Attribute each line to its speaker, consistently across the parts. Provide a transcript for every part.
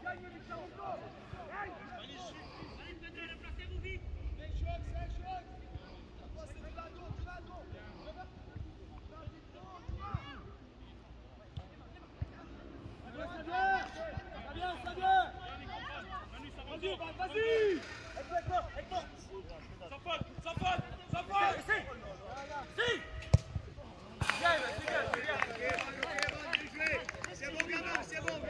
Speaker 1: Vas-y! Sans faute! Sans faute! Sans faute! Si!
Speaker 2: C'est bon, gamin, c'est bon!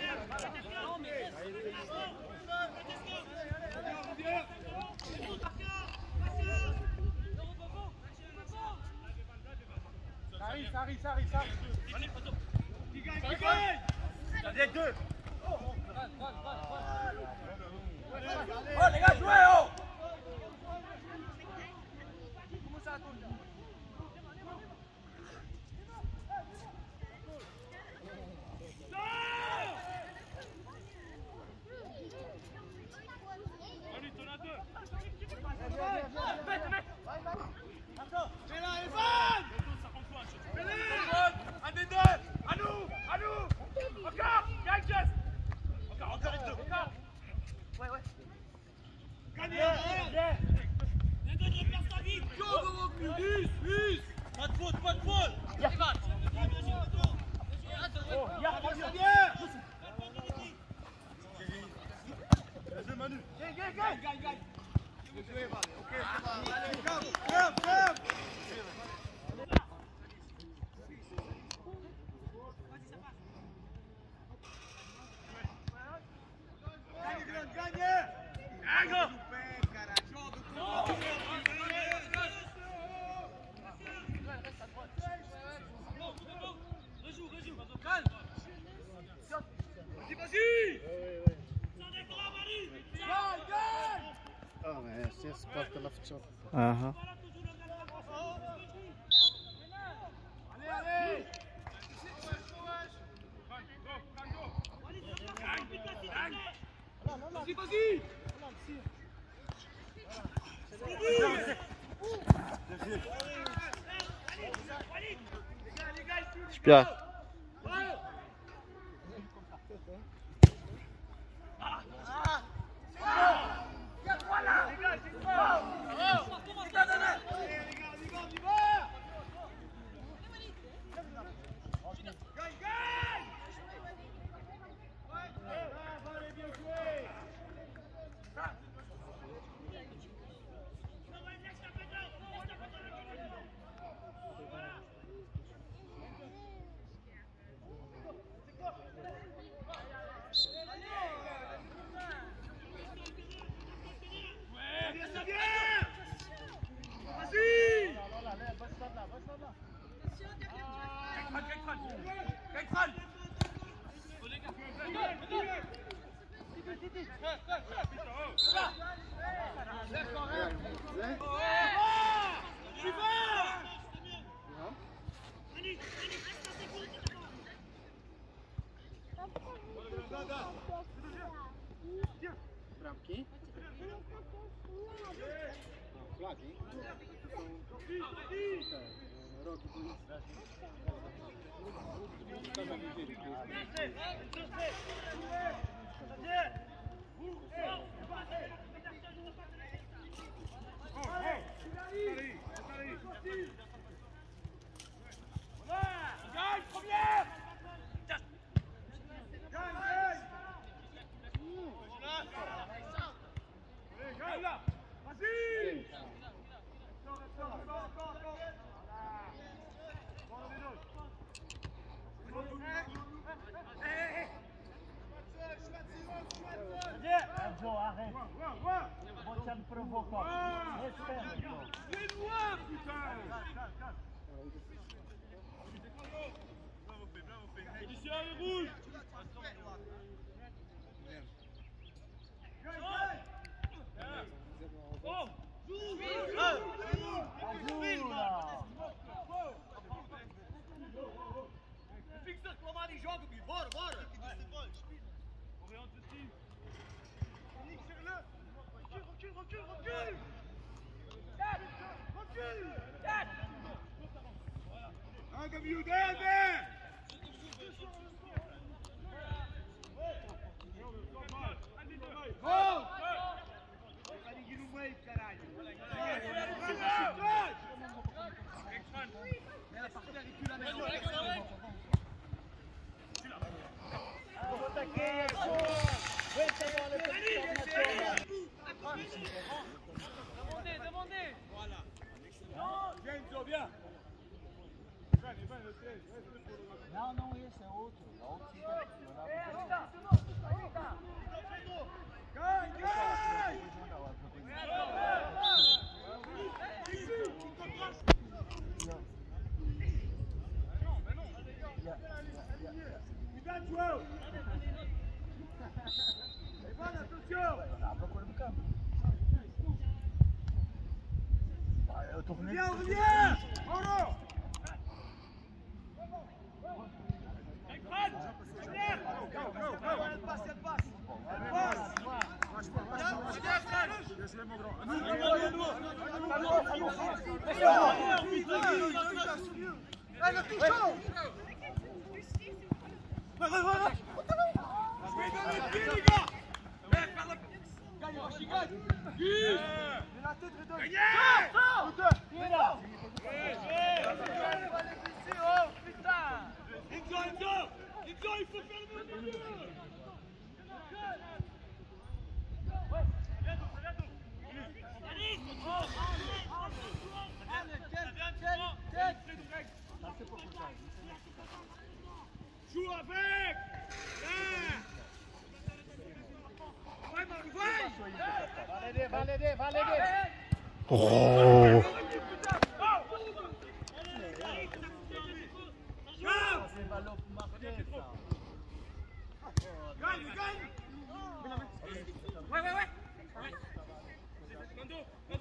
Speaker 1: Ça arrive! Qui gagne! Ça vient deux! Oh les gars, jouez oh! Comment ça tourne? Allez, t'en as deux!
Speaker 2: C'est là, Evan!
Speaker 1: Un des deux! À nous! Encore! Gagne, Jess! Encore et deux! Encore! Ouais! Gagnez! Les deux de place ta vie! Plus! Pas de faute! Evan! Manu! Gagne!
Speaker 2: Ok, c'est bon. Allez, come!
Speaker 3: Sparka na wciąż.
Speaker 4: Aha.
Speaker 2: Allez! Vas-y!
Speaker 4: Super.
Speaker 3: Bramki? Flagi? Rogi
Speaker 1: Gagne, première! Gagne là! Vas-y!
Speaker 5: Arrête. Moi, ça me provoque pas. Respect.
Speaker 1: C'est loin, putain! Félicien et rouge! Oh!
Speaker 2: Fixa reclamar e joga, Bi. Bora!
Speaker 1: Oriente aussi!
Speaker 2: Recule! Un comme you there!
Speaker 1: viens.
Speaker 5: Não, não esse, é outro. É outro que
Speaker 1: João! Levanta, atenção!
Speaker 5: Tá à procura do campo. Eu tô com medo.
Speaker 1: Reviens! Mauro! Joue avec!
Speaker 3: Vai, Ledê, vai, Ledê!
Speaker 4: Oh.
Speaker 5: C'est ballon pour marquer ça.
Speaker 1: Gagne, gagne! Ouais! Nando!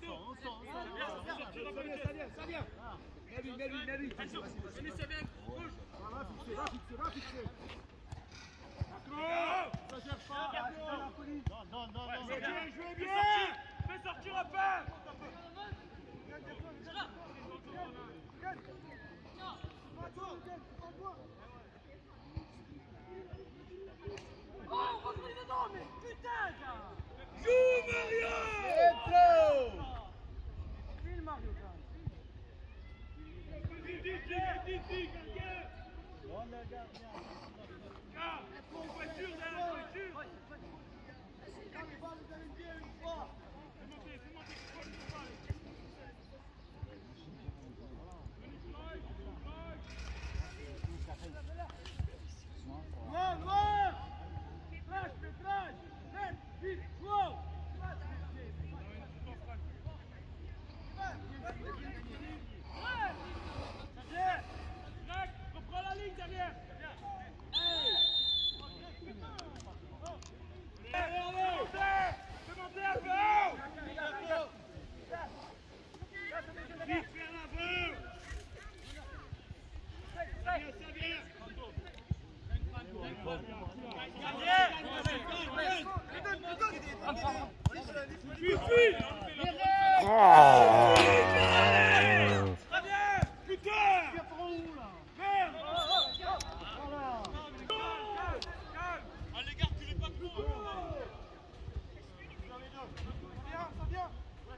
Speaker 3: Ça vient! Mets-lui! Va fixer! Ça gère pas! Non!
Speaker 1: Jouez bien! Fais sortir un peu! Joue Mario!
Speaker 5: File Mario.
Speaker 1: Dis, quelqu'un!
Speaker 5: Bon le gardien.
Speaker 1: Ah, pour voiture, derrière la voiture! Reprends la ligne derrière! Fais monter un peu haut! Vite vers l'avant! Ça vient! Fuis!
Speaker 4: Oh.
Speaker 1: Très bien! Putain! Merde! Allez, garde, tu l'es pas plus! Ça vient!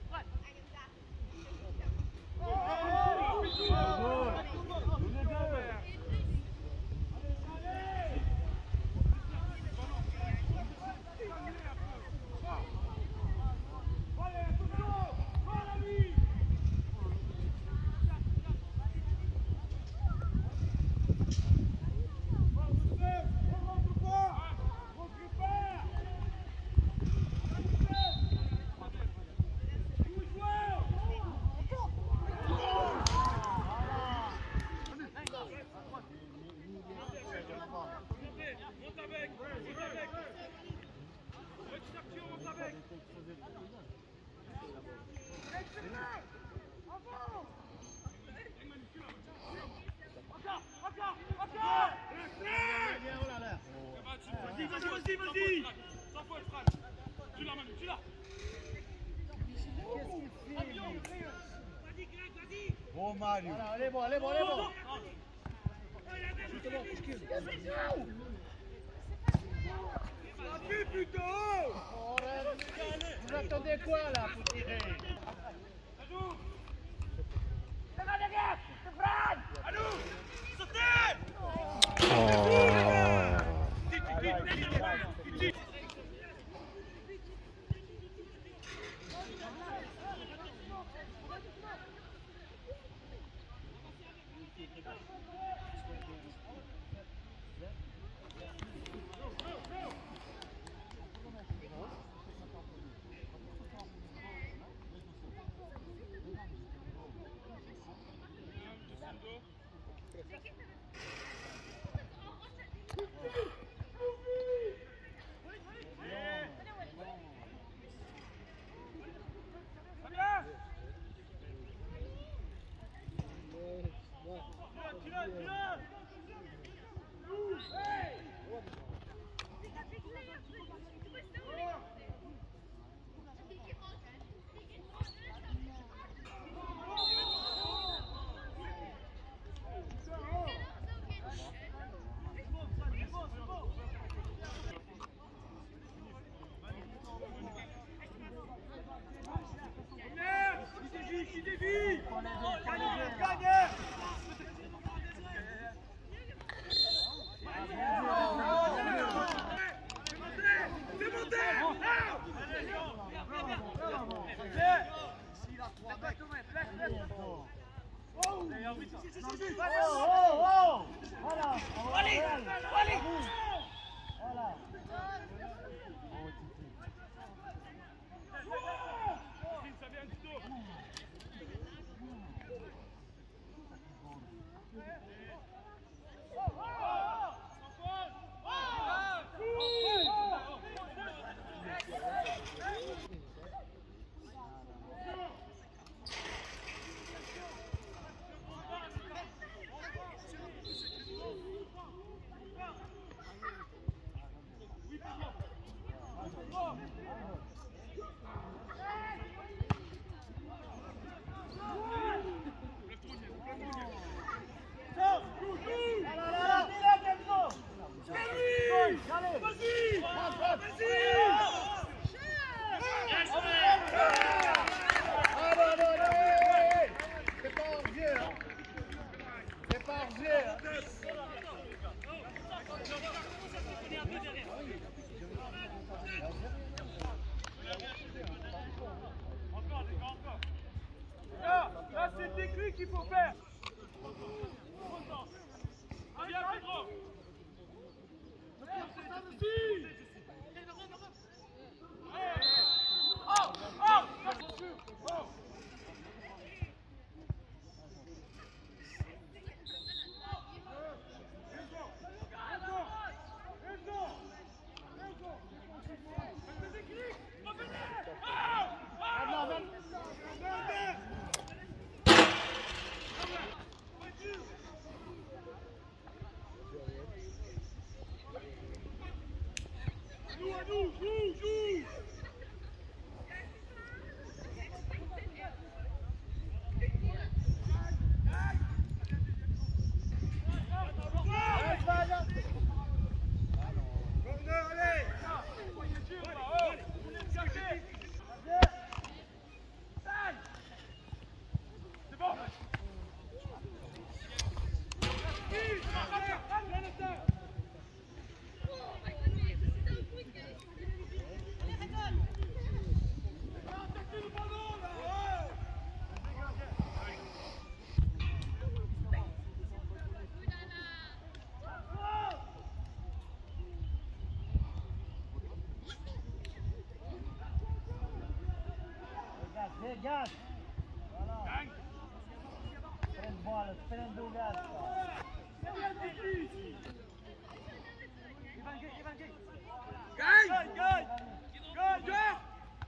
Speaker 1: Vas-y! Sans faute, Fran! Tu l'as, Manu, tu l'as! Vas-y, Greg, vas-y!
Speaker 5: Bon Mario.
Speaker 3: Allez, bon!
Speaker 1: Appuie plutôt!
Speaker 3: Vous attendez quoi là pour tirer?
Speaker 1: Allô! Sautez!
Speaker 4: Oh.
Speaker 5: oh! Voilà!
Speaker 1: Allez, allez!
Speaker 5: Voilà!
Speaker 1: Ça vient du dos.
Speaker 3: C'est pas hors-jeu, hein. C'est pas hors-jeu, hein.
Speaker 1: Là, c'est le déclic qu'il faut faire. Viens, Pedro.
Speaker 5: Gás! Voilà! Prende bola, prende o gás!
Speaker 1: Gagne! Gagne! Gagne!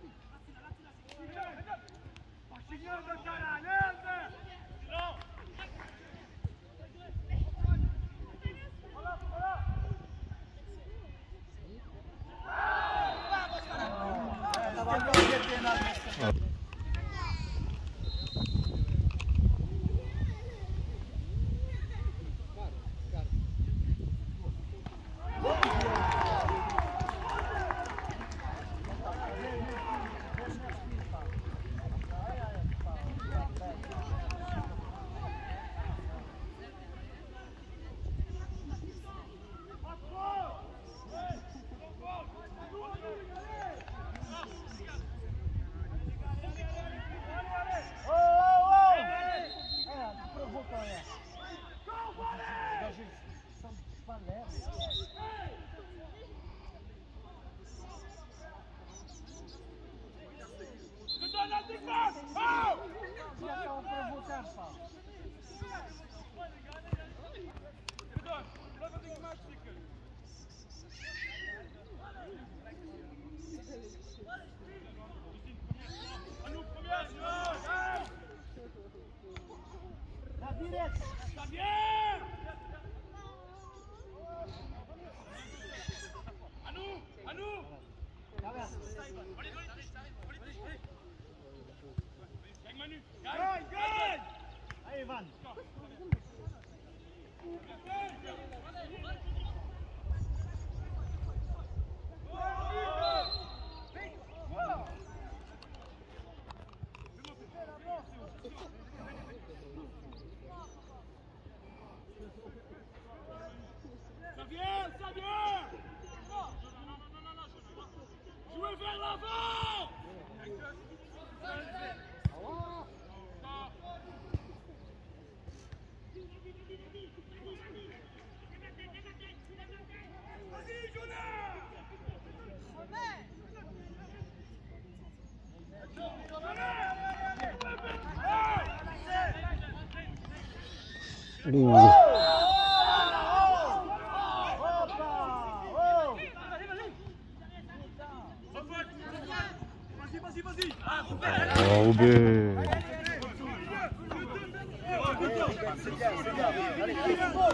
Speaker 1: Jouez vers l'avant! Vas-y, vas-y. Ah,
Speaker 4: Oh, Robert.
Speaker 3: C'est bien, c'est bien. Allez, allez,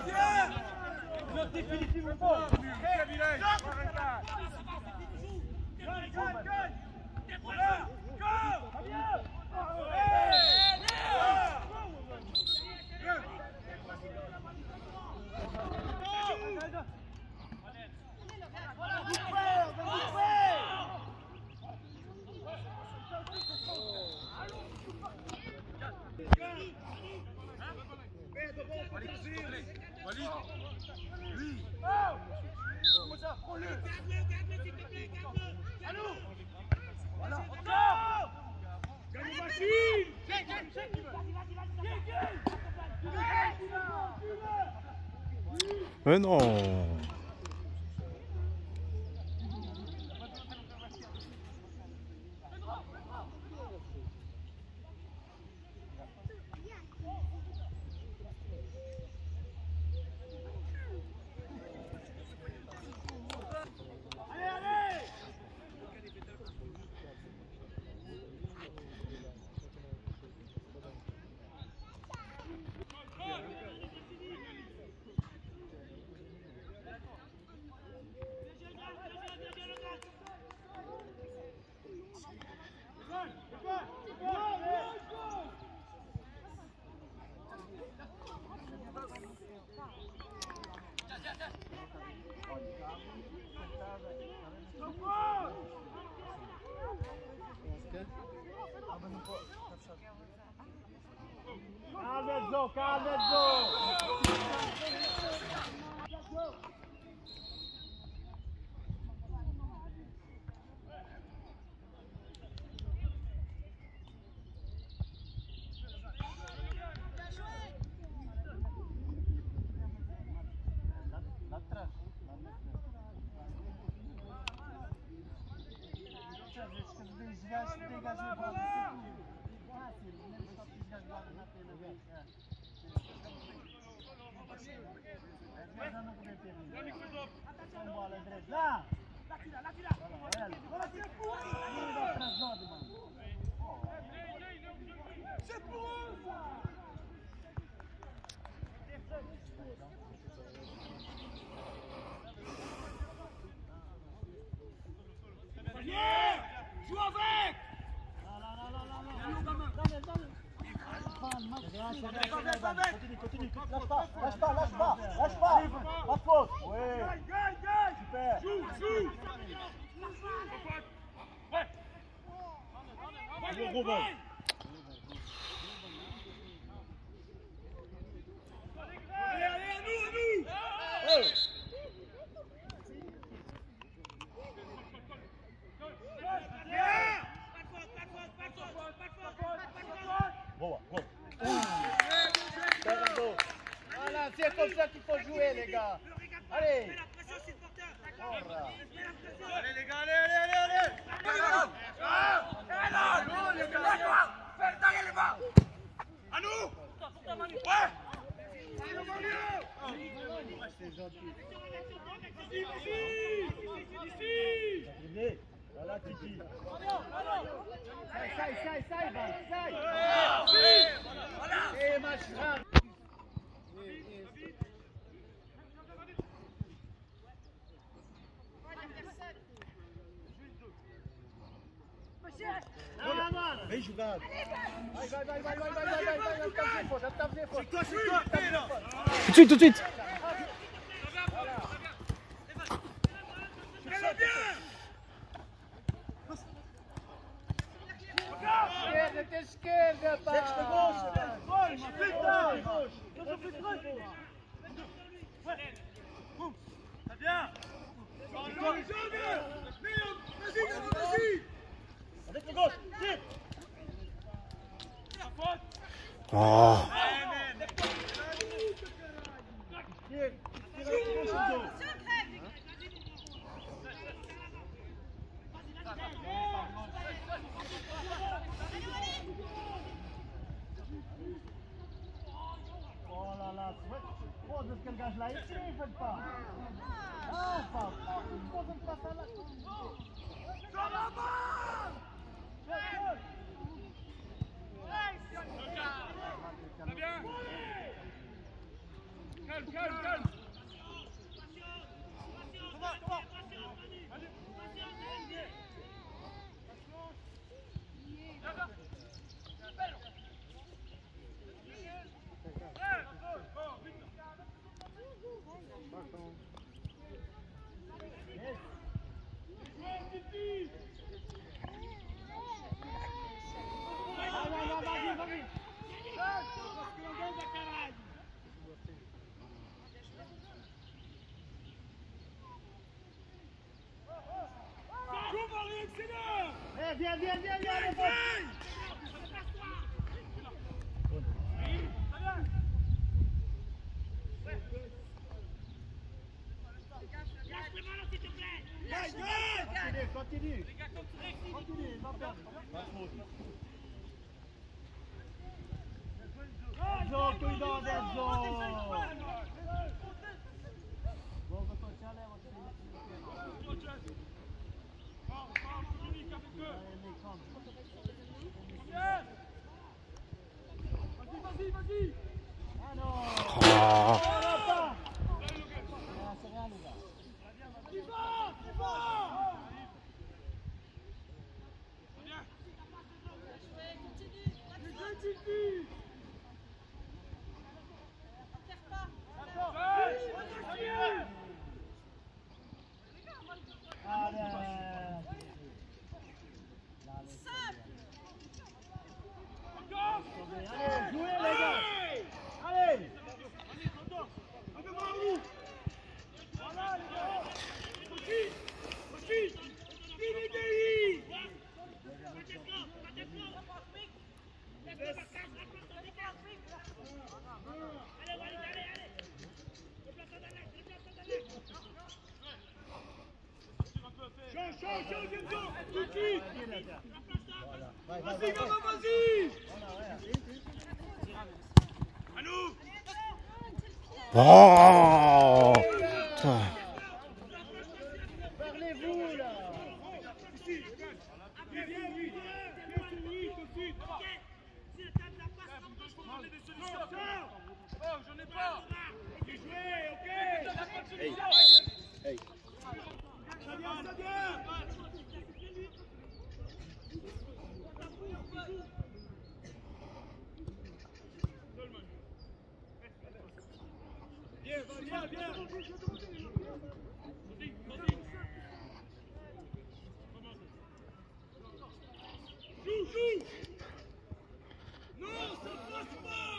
Speaker 4: Mais non.
Speaker 5: Calmezzo!
Speaker 1: Joue avec!
Speaker 3: Continue. Lâche pas. Pas de faute. Oui.
Speaker 1: Gagne!
Speaker 3: Super.
Speaker 1: Joue! Ouais!
Speaker 3: Gros ball.
Speaker 1: Allez, à nous!
Speaker 3: Hey. Bon. Voilà, c'est comme ça qu'il faut jouer, les gars. Allez.
Speaker 2: Allez les gars, allez.
Speaker 1: À nous! Ouais!
Speaker 3: C'est gentil.
Speaker 1: Ici!
Speaker 3: Voilà, Titi. Sai. Et match grave. Vem jogado. Vai. Já tá vendo.
Speaker 4: Tout de suite.
Speaker 3: Esquerda, pá.
Speaker 1: Très bien! Vas-y!
Speaker 3: Avec le gauche. Tire.
Speaker 4: Oh.
Speaker 3: Oh là là,
Speaker 5: je l'ai ici, ils veulent pas. Non, pas. Pourquoi on ne passe pas là?
Speaker 1: Très bien. Calme, calme, calme.
Speaker 5: Viens, viens, viens, viens, les potes. Continue, continue. Continue, va faire. Enzo, cuidado, Enzo. Bon, on va sortir là, on va
Speaker 1: Vas-y, vas-y.
Speaker 5: Ah non.
Speaker 4: Ah.
Speaker 5: C'est rien, les gars.
Speaker 1: Tu vas.
Speaker 5: Allez, jouez les gars. Allez.
Speaker 1: Vas-y, gamin, vas-y. À nous.
Speaker 4: Oh putain.
Speaker 5: Parlez-vous là.
Speaker 1: Oh, j'en ai pas. J'ai joué, ok.
Speaker 3: Hey.
Speaker 1: Ça vient, ça vient. Viens, viens, viens. Joue, joue. Non, ça passe pas.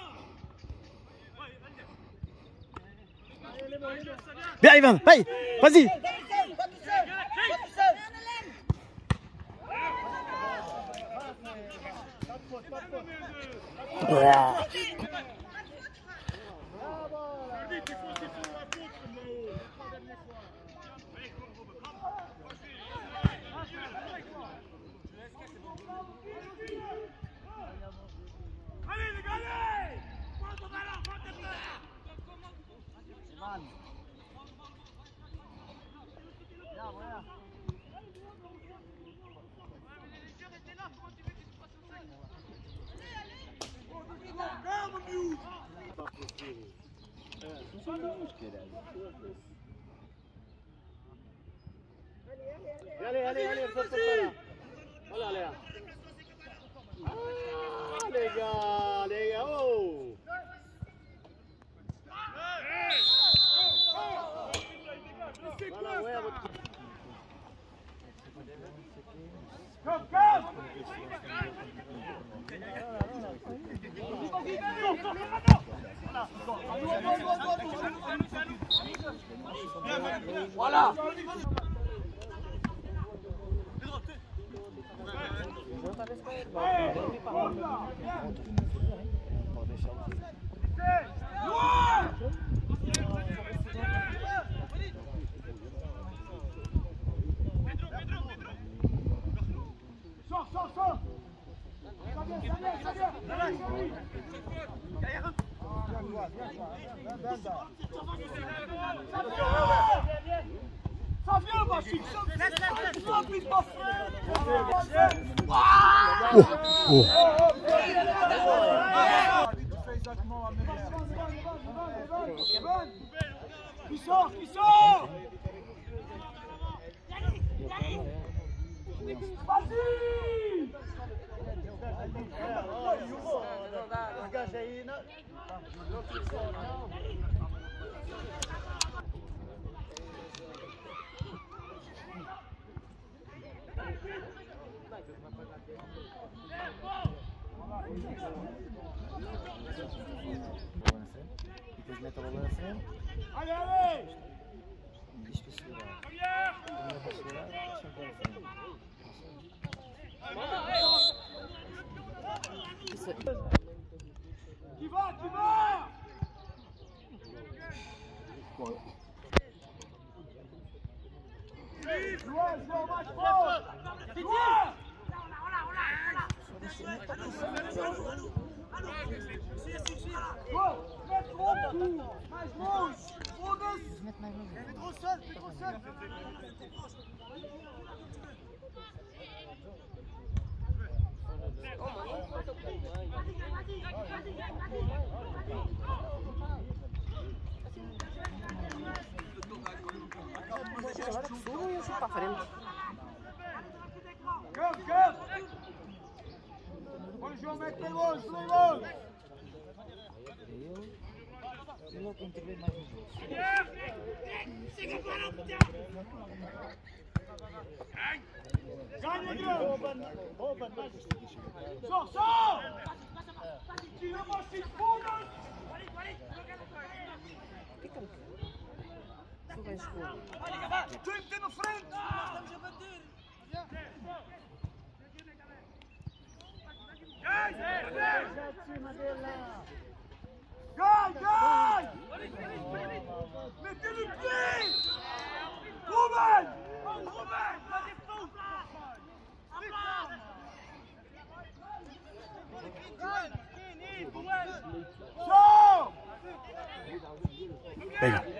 Speaker 4: Viens Ivan, hey, vas-y. Ouah.
Speaker 1: Allez les gars, allez. Prends ton ballon, prends ton ballon.
Speaker 5: Là, voilà.
Speaker 3: Allez, allez, allez, on saute pas là. Voilà, Léa. Ah, les gars, oh. Voilà, ouais, votre...
Speaker 5: Voilà.
Speaker 1: Sors. Ça vient. Ça vient, Bachik. Qui sort? Vas-y!
Speaker 3: Depois mete a bola na frente.
Speaker 1: Allez!
Speaker 3: E isto a segurar.
Speaker 1: Arrière!
Speaker 3: Primeiro para segurar, sempre para frente.
Speaker 1: Qui va? Jouez, match fort!
Speaker 6: Agora que subo e eu chuto para a frente.
Speaker 1: Campo! Olha o João, mete bem longe, bem longe!
Speaker 3: E logo intervém mais no jogo.
Speaker 1: Ganha, Guilherme! Só! Tira mais 5 pontos!
Speaker 6: Fica-me. Sou bem escuro.
Speaker 1: Tem na frente! Estamos a bater! Gai! Mettez le pied! Ruben! Sors!
Speaker 4: Venga.